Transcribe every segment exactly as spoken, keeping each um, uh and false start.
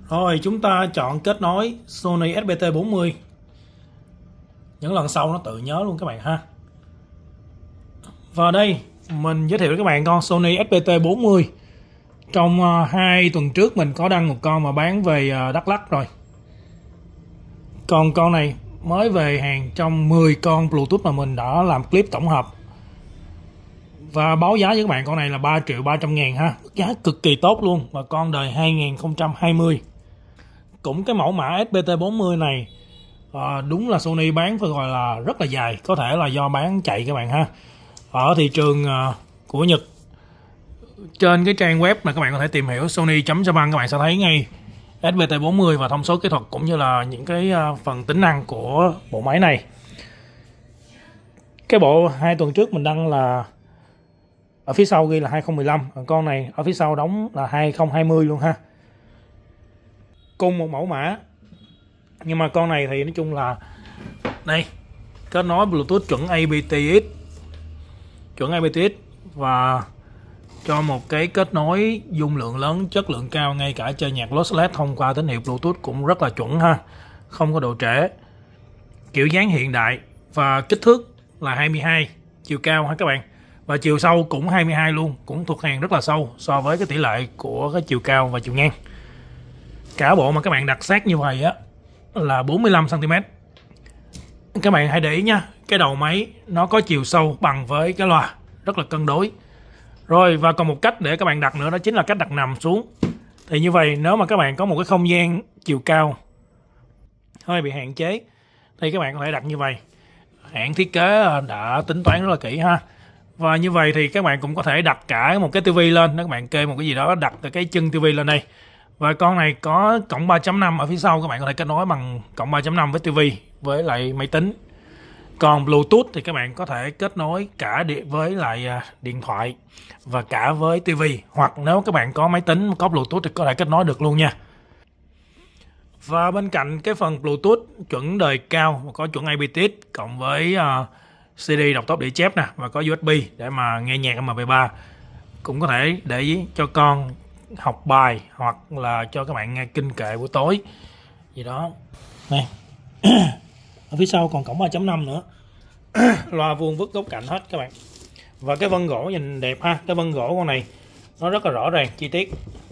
Rồi chúng ta chọn kết nối Sony ét pê tê bốn mươi. Những lần sau nó tự nhớ luôn các bạn ha. Và đây mình giới thiệu với các bạn con Sony ét pê tê bốn mươi. Trong uh, hai tuần trước mình có đăng một con mà bán về uh, Đắk Lắk rồi. Còn con này mới về hàng trong mười con Bluetooth mà mình đã làm clip tổng hợp. Và báo giá với các bạn con này là ba triệu ba trăm ngàn ha. Giá cực kỳ tốt luôn. Và con đời hai không hai không. Cũng cái mẫu mã ét pê tê bốn mươi này à, đúng là Sony bán phải gọi là rất là dài. Có thể là do bán chạy các bạn ha. Ở thị trường uh, của Nhật, trên cái trang web mà các bạn có thể tìm hiểu sony chấm japan, các bạn sẽ thấy ngay ét pê tê bốn mươi và thông số kỹ thuật cũng như là những cái uh, phần tính năng của bộ máy này. Cái bộ hai tuần trước mình đăng là ở phía sau ghi là hai không một lăm, còn con này ở phía sau đóng là hai không hai không luôn ha. Cùng một mẫu mã, nhưng mà con này thì nói chung là đây, kết nối Bluetooth chuẩn a pê tê ích, chuẩn a pê tê ích và cho một cái kết nối dung lượng lớn, chất lượng cao, ngay cả chơi nhạc lossless thông qua tín hiệu Bluetooth cũng rất là chuẩn ha, không có độ trễ, kiểu dáng hiện đại và kích thước là hai mươi hai, chiều cao ha các bạn, và chiều sâu cũng hai mươi hai luôn, cũng thuộc hàng rất là sâu so với cái tỷ lệ của cái chiều cao và chiều ngang. Cả bộ mà các bạn đặt sát như vậy á là bốn mươi lăm xăng ti mét. Các bạn hãy để ý nha, cái đầu máy nó có chiều sâu bằng với cái loa, rất là cân đối. Rồi, và còn một cách để các bạn đặt nữa, đó chính là cách đặt nằm xuống. Thì như vậy nếu mà các bạn có một cái không gian chiều cao hơi bị hạn chế thì các bạn có thể đặt như vậy. Hãng thiết kế đã tính toán rất là kỹ ha. Và như vậy thì các bạn cũng có thể đặt cả một cái tivi lên, nếu các bạn kê một cái gì đó đặt cái chân tivi lên đây. Và con này có cổng ba chấm năm ở phía sau, các bạn có thể kết nối bằng cổng ba chấm năm với tivi với lại máy tính. Còn Bluetooth thì các bạn có thể kết nối cả với lại điện thoại và cả với tivi, hoặc nếu các bạn có máy tính có Bluetooth thì có thể kết nối được luôn nha. Và bên cạnh cái phần Bluetooth chuẩn đời cao và có chuẩn a pê tê ích cộng với uh, xê đê đọc tốc đĩa chép nè, và có u ét bê để mà nghe nhạc em pê ba, cũng có thể để cho con học bài hoặc là cho các bạn nghe kinh kệ buổi tối gì đó. Này ở phía sau còn cổng ba chấm năm nữa. Loa vuông vức góc cạnh hết các bạn. Và cái vân gỗ nhìn đẹp ha, cái vân gỗ con này nó rất là rõ ràng chi tiết.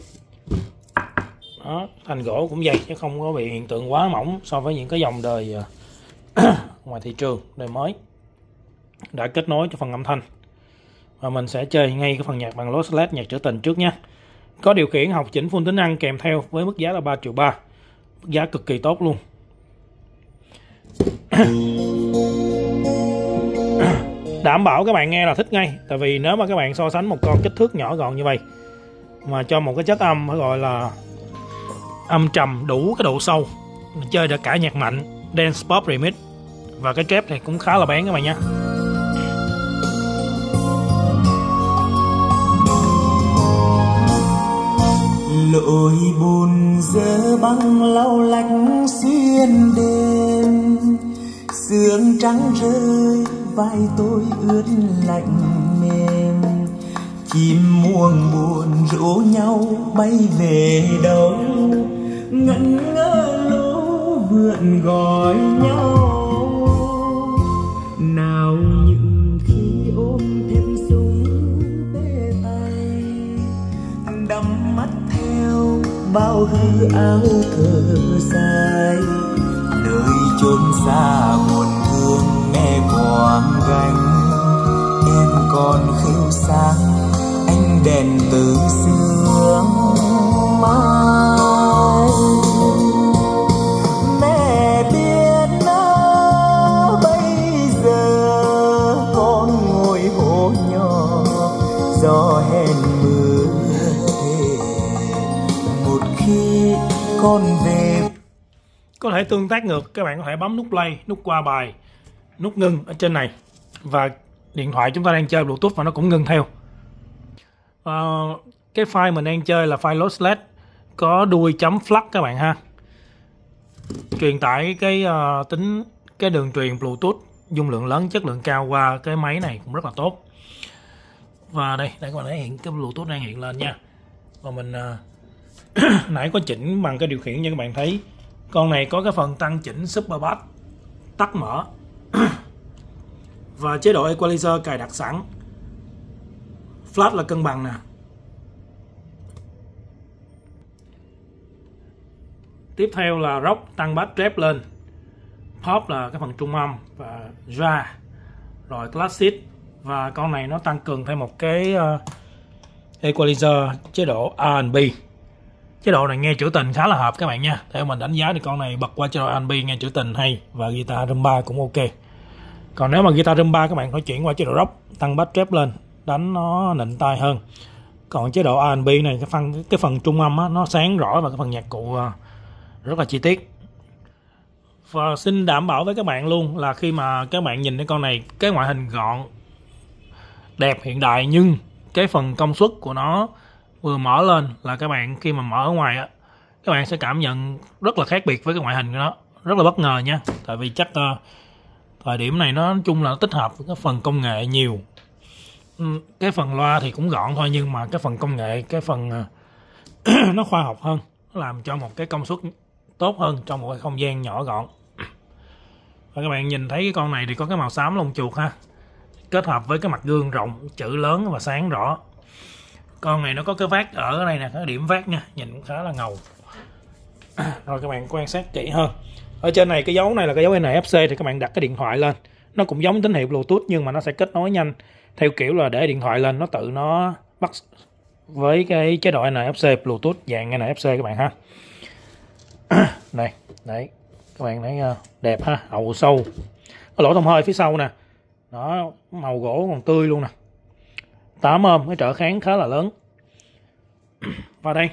Đó, thành gỗ cũng dày chứ không có bị hiện tượng quá mỏng so với những cái dòng đời ngoài thị trường, đời mới. Đã kết nối cho phần âm thanh. Và mình sẽ chơi ngay cái phần nhạc bằng lossless, nhạc trữ tình trước nha. Có điều khiển học chỉnh full tính năng kèm theo với mức giá là ba triệu ba. Mức giá cực kỳ tốt luôn. Đảm bảo các bạn nghe là thích ngay. Tại vì nếu mà các bạn so sánh một con kích thước nhỏ gọn như vậy mà cho một cái chất âm phải gọi là âm trầm đủ cái độ sâu, mình chơi được cả nhạc mạnh, dance pop remix và cái trap này cũng khá là bén các bạn nha. Lội bùn dơ băng lau lách xuyên đêm, sương trắng rơi vai tôi ướt lạnh mềm. Chim muông buồn rủ nhau bay về đâu, ngẩn ngơ lũ vượn gọi nhau. Nào những khi ôm thêm súng tê tay, đắm mắt theo bao hư áo thở dài. Nơi chốn xa buồn thương nghe quang gánh, em còn khêu sáng ánh đèn từ sương mai. Mẹ biết nó bây giờ con ngồi hố nhỏ, gió hẹn mưa thề một khi con về. Có thể tương tác ngược, các bạn có thể bấm nút play, nút qua bài, nút ngưng ở trên này. Và điện thoại chúng ta đang chơi Bluetooth và nó cũng ngưng theo. Uh, cái file mình đang chơi là file lossless, có đuôi chấm flash các bạn ha. Truyền tải cái uh, tính cái đường truyền Bluetooth dung lượng lớn, chất lượng cao qua cái máy này cũng rất là tốt. Và đây, đây các bạn thấy hiện cái Bluetooth đang hiện lên nha. Và mình uh, nãy có chỉnh bằng cái điều khiển như các bạn thấy. Con này có cái phần tăng chỉnh Super Bass tắt mở và chế độ Equalizer cài đặt sẵn. Flat là cân bằng nè. Tiếp theo là rock tăng bass trap lên, pop là cái phần trung âm và jazz, rồi classic, và con này nó tăng cường thêm một cái uh, Equalizer chế độ R and B. Chế độ này nghe trữ tình khá là hợp các bạn nha. Theo mình đánh giá thì con này bật qua chế độ R and B nghe trữ tình hay, và guitar rumba cũng ok. Còn nếu mà guitar rumba các bạn phải chuyển qua chế độ rock tăng bass trap lên, đánh nó nịnh tai hơn. Còn chế độ R and B này cái phần cái phần trung âm á, nó sáng rõ và cái phần nhạc cụ uh, rất là chi tiết. Và xin đảm bảo với các bạn luôn là khi mà các bạn nhìn cái con này, cái ngoại hình gọn đẹp hiện đại, nhưng cái phần công suất của nó vừa mở lên là các bạn khi mà mở ở ngoài á, các bạn sẽ cảm nhận rất là khác biệt với cái ngoại hình của nó, rất là bất ngờ nha. Tại vì chắc uh, thời điểm này nó nói chung là nó tích hợp với cái phần công nghệ nhiều. Cái phần loa thì cũng gọn thôi, nhưng mà cái phần công nghệ, cái phần uh, nó khoa học hơn, nó làm cho một cái công suất tốt hơn trong một cái không gian nhỏ gọn. Và các bạn nhìn thấy cái con này thì có cái màu xám lông chuột ha, kết hợp với cái mặt gương rộng, chữ lớn và sáng rõ. Con này nó có cái vát ở đây nè, cái điểm vát nha, nhìn cũng khá là ngầu. Rồi các bạn quan sát kỹ hơn. Ở trên này cái dấu này là cái dấu N F C, thì các bạn đặt cái điện thoại lên. Nó cũng giống tín hiệu Bluetooth nhưng mà nó sẽ kết nối nhanh theo kiểu là để điện thoại lên nó tự nó bắt với cái chế độ N F C Bluetooth dạng N F C các bạn ha. Này, đấy, các bạn thấy đẹp ha, hậu sâu, có lỗ thông hơi phía sau nè, đó, màu gỗ còn tươi luôn nè, tám ôm, cái trợ kháng khá là lớn. Và đây,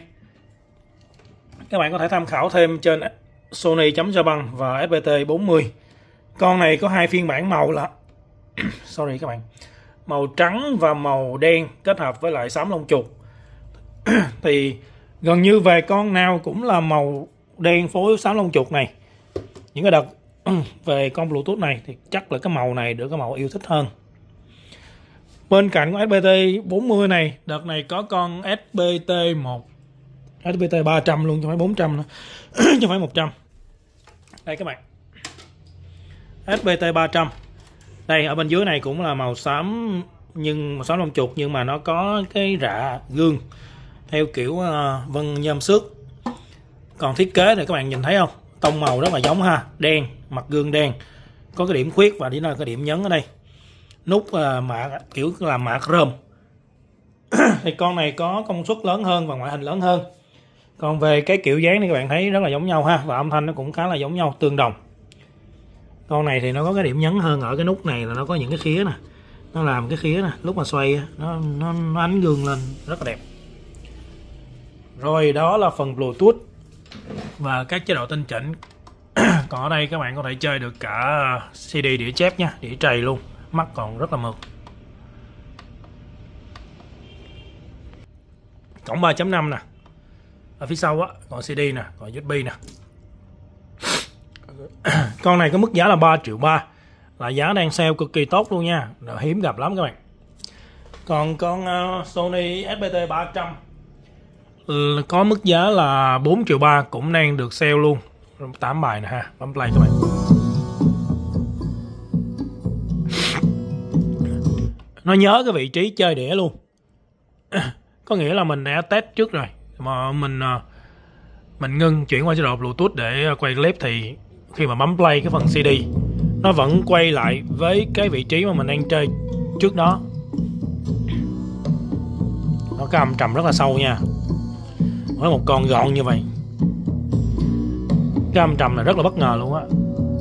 các bạn có thể tham khảo thêm trên Sony chấm Japan và S B T bốn mươi. Con này có hai phiên bản màu là sorry các bạn, màu trắng và màu đen kết hợp với lại xám lông chuột. Thì gần như về con nào cũng là màu đen phối xám lông chuột này. Những cái đợt về con Bluetooth này thì chắc là cái màu này được cái màu yêu thích hơn. Bên cạnh con S B T bốn mươi này, đợt này có con S B T một, S B T ba trăm luôn, chứ không phải bốn trăm nữa. Chứ không phải một trăm. Đây các bạn, S B T ba trăm. Đây ở bên dưới này cũng là màu xám, nhưng màu xám lông chuột, nhưng mà nó có cái rạ gương theo kiểu uh, vân nhôm xước. Còn thiết kế này các bạn nhìn thấy không, tông màu rất là giống ha, đen, mặt gương đen, có cái điểm khuyết và đi là cái điểm nhấn ở đây, nút uh, mạ kiểu làm mạ chrome. Thì con này có công suất lớn hơn và ngoại hình lớn hơn. Còn về cái kiểu dáng này các bạn thấy rất là giống nhau ha, và âm thanh nó cũng khá là giống nhau, tương đồng. Con này thì nó có cái điểm nhấn hơn ở cái nút này là nó có những cái khía nè, nó làm cái khía nè, lúc mà xoay nó, nó, nó ánh gương lên rất là đẹp. Rồi đó là phần Bluetooth và các chế độ tinh chỉnh. Còn ở đây các bạn có thể chơi được cả C D đĩa chép nha, đĩa trầy luôn, mắt còn rất là mượt. Cổng ba chấm năm nè, ở phía sau á còn C D nè, còn U S B nè. Con này có mức giá là ba triệu ba, là giá đang sale cực kỳ tốt luôn nha, hiếm gặp lắm các bạn. Còn con uh, Sony S B T ba trăm có mức giá là bốn triệu ba, cũng đang được sale luôn. Tám bài nè ha, bấm play các bạn. Nó nhớ cái vị trí chơi đĩa luôn. Có nghĩa là mình đã test trước rồi, mà mình mình ngưng chuyển qua chế độ Bluetooth để quay clip, thì khi mà bấm play cái phần C D nó vẫn quay lại với cái vị trí mà mình đang chơi trước đó. Nó cái âm trầm rất là sâu nha, với một con gọn như vậy, cái âm trầm là rất là bất ngờ luôn á.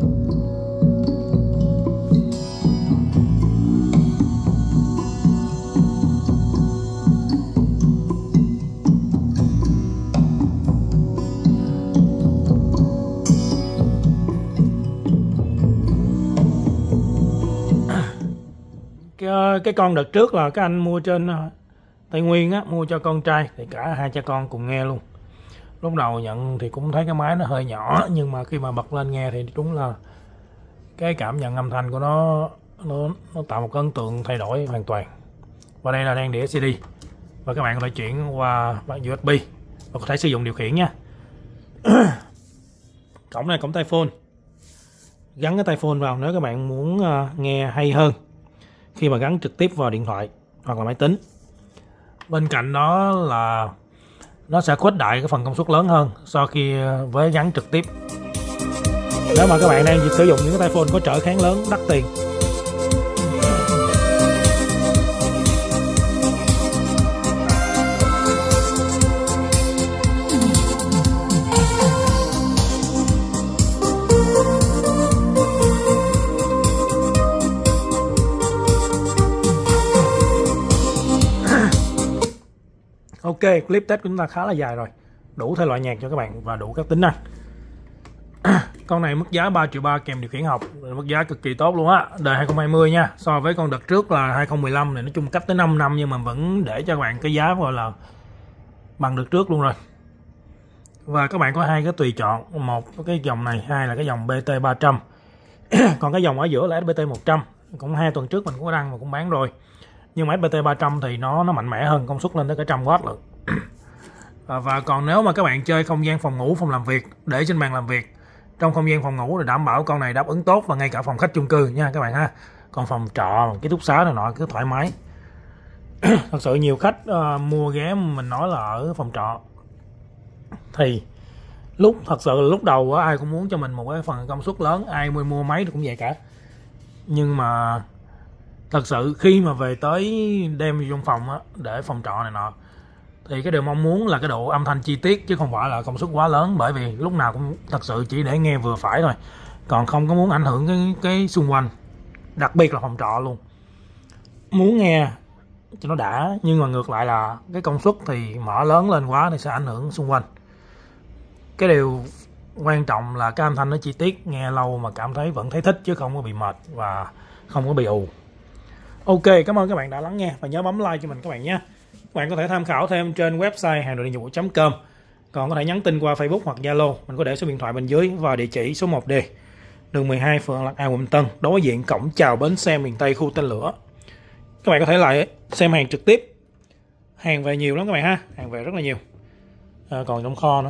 Cái, cái con đợt trước là các anh mua trên Tây Nguyên á, mua cho con trai, thì cả hai cha con cùng nghe luôn. Lúc đầu nhận thì cũng thấy cái máy nó hơi nhỏ, nhưng mà khi mà bật lên nghe thì đúng là cái cảm nhận âm thanh của nó nó, nó tạo một cái ấn tượng thay đổi hoàn toàn. Và đây là đang đĩa C D, và các bạn có thể chuyển qua U S B và có thể sử dụng điều khiển nha. Cổng này cổng tai phone, gắn cái tai phone vào nếu các bạn muốn uh, nghe hay hơn khi mà gắn trực tiếp vào điện thoại hoặc là máy tính. Bên cạnh đó là nó sẽ khuếch đại cái phần công suất lớn hơn so khi với gắn trực tiếp. Nếu mà các bạn đang sử dụng những cái tai phone có trở kháng lớn đắt tiền. Ok, clip test của chúng ta khá là dài rồi, đủ thể loại nhạc cho các bạn và đủ các tính năng. Con này mức giá ba triệu ba kèm điều khiển học, mức giá cực kỳ tốt luôn á, đời hai không hai không nha. So với con đợt trước là hai không một lăm này, nói chung cách tới năm năm nhưng mà vẫn để cho các bạn cái giá gọi là bằng đợt trước luôn rồi. Và các bạn có hai cái tùy chọn, một cái dòng này, hai là cái dòng bê tê ba trăm. Còn cái dòng ở giữa là ét bê tê một trăm, cũng hai tuần trước mình cũng có đăng và cũng bán rồi. Nhưng mà ét bê tê ba trăm thì nó nó mạnh mẽ hơn, công suất lên tới cả trăm oát lận. và, và còn nếu mà các bạn chơi không gian phòng ngủ, phòng làm việc, để trên bàn làm việc trong không gian phòng ngủ thì đảm bảo con này đáp ứng tốt, và ngay cả phòng khách chung cư nha các bạn ha. Còn phòng trọ, ký túc xá này nọ cứ thoải mái. Thật sự nhiều khách uh, mua ghé mình nói là ở phòng trọ thì lúc thật sự là lúc đầu á, ai cũng muốn cho mình một cái phần công suất lớn, ai mua mua máy cũng vậy cả. Nhưng mà thật sự khi mà về tới đem vô phòng á, để phòng trọ này nọ thì cái điều mong muốn là cái độ âm thanh chi tiết chứ không phải là công suất quá lớn, bởi vì lúc nào cũng thật sự chỉ để nghe vừa phải thôi, còn không có muốn ảnh hưởng cái cái xung quanh, đặc biệt là phòng trọ luôn. Muốn nghe cho nó đã, nhưng mà ngược lại là cái công suất thì mở lớn lên quá thì sẽ ảnh hưởng xung quanh. Cái điều quan trọng là cái âm thanh nó chi tiết, nghe lâu mà cảm thấy vẫn thấy thích chứ không có bị mệt và không có bị ù. Ok, cảm ơn các bạn đã lắng nghe và nhớ bấm like cho mình các bạn nhé. Các bạn có thể tham khảo thêm trên website hàng đồ điện dụng chấm com. Còn có thể nhắn tin qua Facebook hoặc Zalo, mình có để số điện thoại bên dưới và địa chỉ số một D, đường mười hai, phường Lạc An, quận Tân, đối diện cổng chào bến xe miền Tây khu Tên Lửa. Các bạn có thể lại xem hàng trực tiếp. Hàng về nhiều lắm các bạn ha, hàng về rất là nhiều. À, còn trong kho nữa.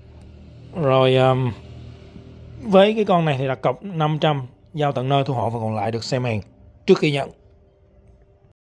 Rồi um, với cái con này thì đặt cọc năm trăm, giao tận nơi thu hộ và còn lại được xem hàng trước khi nhận.